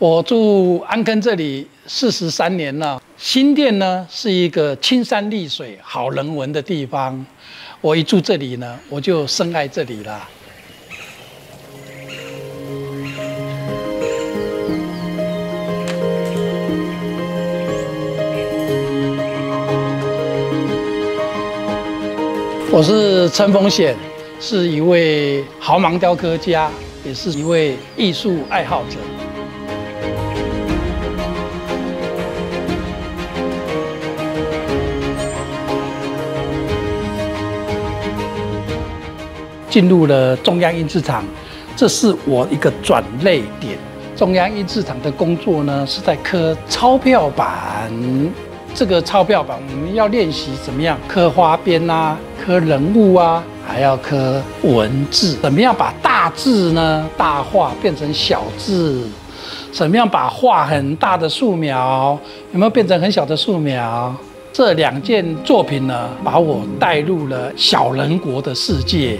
我住安坑这里43年了。新店呢是一个青山绿水、好人文的地方。我一住这里呢，我就深爱这里了。我是陈逢显，是一位豪芒雕刻家，也是一位艺术爱好者。进入了中央印制厂，这是我一个转捩点。中央印制厂的工作呢，是在刻钞票版。这个钞票版我们要练习怎么样刻花边啊，刻人物啊，还要刻文字。怎么样把大字呢大画变成小字？怎么样把画很大的素描有没有变成很小的素描？这2件作品呢，把我带入了小人国的世界。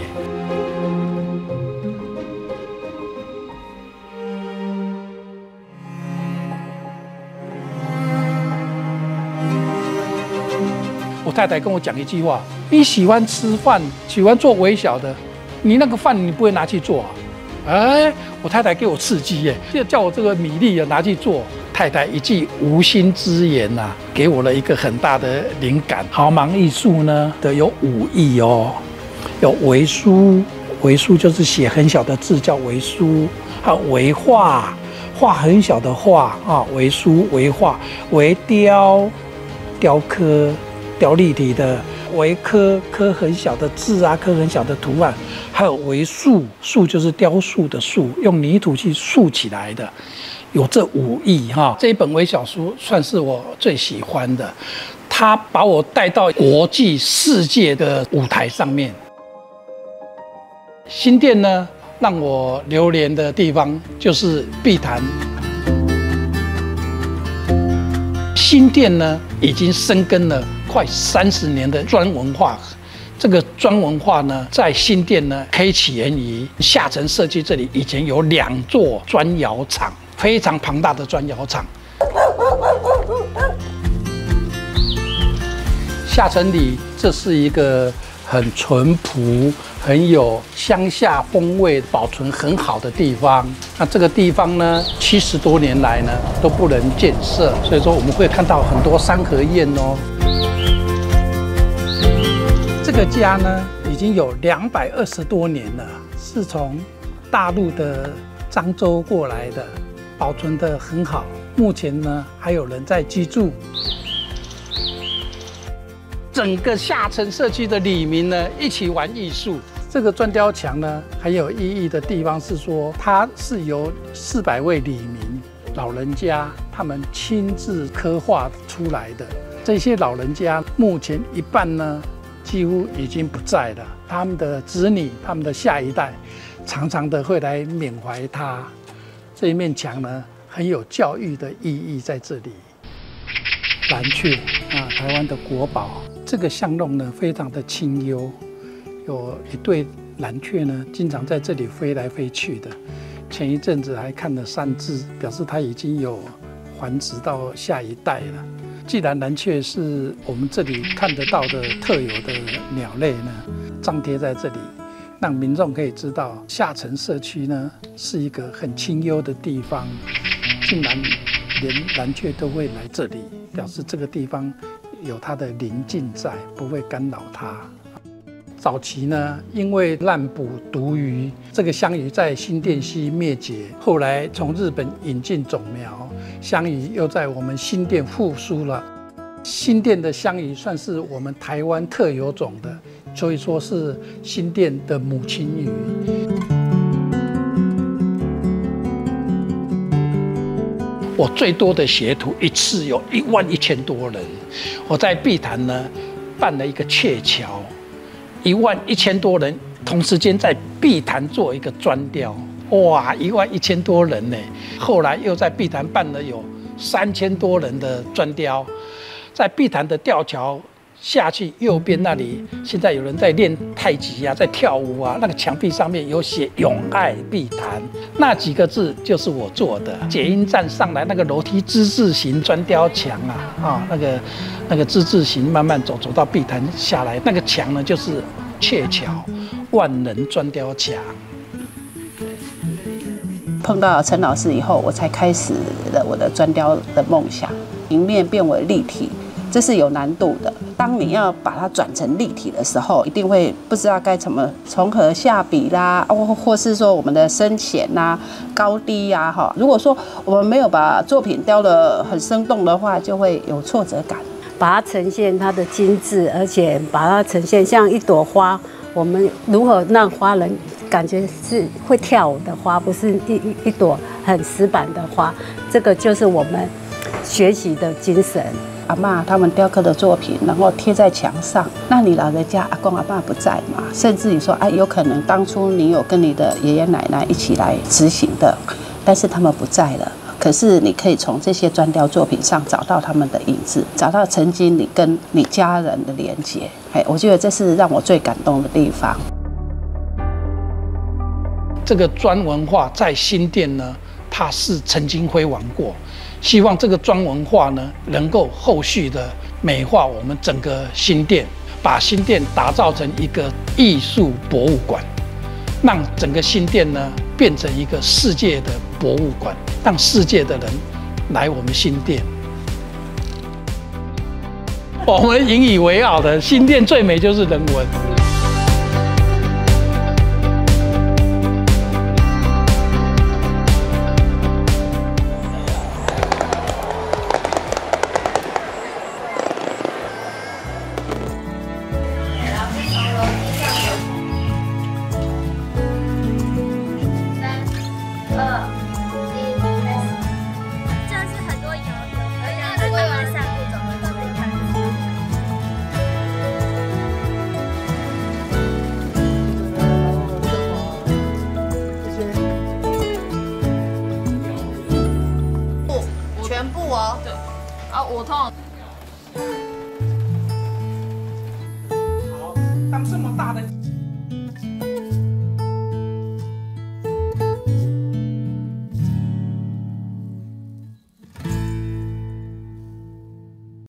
我太太跟我讲一句话：你喜欢吃饭，喜欢做微小的，你那个饭你不会拿去做啊？哎，我太太给我刺激耶，就叫我这个米粒拿去做。太太一句无心之言呐，给我了一个很大的灵感。豪芒艺术呢的有5艺哦，有微书，微书就是写很小的字叫微书，还有微画，画很小的画啊，微书、微画、微雕，雕刻。雕立体的微刻，刻很小的字啊，刻很小的图案，还有微塑，塑就是雕塑的塑，用泥土去塑起来的，有这5艺哈。这一本微小书算是我最喜欢的，它把我带到国际世界的舞台上面。新店呢，让我流连的地方就是碧潭。新店呢，已经深耕了快30年的砖文化。这个砖文化呢，在新店呢，可以起源于下层社区这里，以前有2座砖窑厂，非常庞大的砖窑厂。下层里，这是一个很淳朴、很有乡下风味、保存很好的地方。那这个地方呢，70多年来呢都不能建设，所以说我们会看到很多三合院哦。这个家呢已经有220多年了，是从大陆的漳州过来的，保存得很好。目前呢还有人在居住。整个下层社区的里民呢，一起玩艺术。这个砖雕墙呢，很有意义的地方是说，它是由400位里民老人家他们亲自刻画出来的。这些老人家目前一半呢，几乎已经不在了。他们的子女、他们的下一代，常常的会来缅怀他。这一面墙呢，很有教育的意义在这里。蓝雀啊，台湾的国宝。这个巷弄呢，非常的清幽，有一对蓝雀呢，经常在这里飞来飞去的。前一阵子还看了3只，表示它已经有繁殖到下一代了。既然蓝雀是我们这里看得到的特有的鸟类呢，张贴在这里，让民众可以知道下层社区呢是一个很清幽的地方，竟然连蓝雀都会来这里，表示这个地方有它的宁静在，不会干扰它。早期呢，因为滥捕毒鱼，这个香鱼在新店溪灭绝。后来从日本引进种苗，香鱼又在我们新店复苏了。新店的香鱼算是我们台湾特有种的，所以说是新店的母亲鱼。我最多的学徒一次有11000多人。我在碧潭呢办了一个鹊桥，11000多人同时间在碧潭做一个砖雕，哇，11000多人呢。后来又在碧潭办了有3000多人的砖雕，在碧潭的吊桥下去右边那里，现在有人在练太极啊，在跳舞啊，那个墙壁上面有写“永爱碧潭”，那几个字就是我做的。捷运站上来那个楼梯之字形砖雕墙啊，那个之字形慢慢走到碧潭下来，那个墙呢就是鹊桥万人砖雕墙。 碰到陈老师以后，我才开始了我的砖雕的梦想，平面变为立体。这是有难度的。当你要把它转成立体的时候，一定会不知道该怎么从何下笔啦，或是说我们的深浅啦、高低呀，哈。如果说我们没有把作品雕得很生动的话，就会有挫折感。 把它呈现它的精致，而且把它呈现像一朵花。我们如何让花人感觉是会跳舞的花，不是一朵很死板的花？这个就是我们学习的精神。 阿嬷他们雕刻的作品，然后贴在墙上。那你老人家阿公阿嬷不在嘛？甚至于说，哎，有可能当初你有跟你的爷爷奶奶一起来执行的，但是他们不在了。可是你可以从这些砖雕作品上找到他们的影子，找到曾经你跟你家人的连结。哎，我觉得这是让我最感动的地方。 这个砖文化在新店呢，它是曾经辉煌过。希望这个砖文化呢，能够后续的美化我们整个新店，把新店打造成一个艺术博物馆，让整个新店呢变成一个世界的博物馆，让世界的人来我们新店。我们引以为傲的新店最美就是人文。 全部哦。对。啊，我通常。 好，当这么大的。